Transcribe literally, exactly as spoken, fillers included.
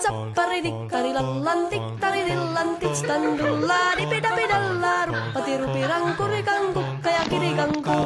sappari dikkari lallan tikkari dillan titstan dulla dipida pidalla ruppati rupi rankuri kankukka ja kirikanku.